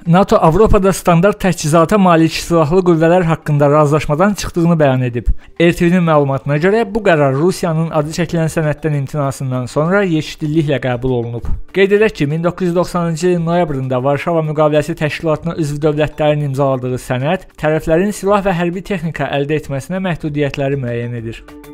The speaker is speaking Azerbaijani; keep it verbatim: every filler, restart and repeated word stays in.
NATO Avropada standart təchizata malik silahlı qüvvələr haqqında razılaşmadan çıxdığını bəyan edib. R T V-nin məlumatına görə bu qərar Rusiyanın adı çəkilən sənəddən imtinasından sonra yekdilliklə qəbul olunub. Qeyd edək ki, min doqquz yüz doxsanıncı ilin noyabrında Varşava Müqaviləsi Təşkilatına üzv dövlətlərin imzaladığı sənəd tərəflərin silah və hərbi texnika əldə etməsinə məhdudiyyətləri müəyyən edir.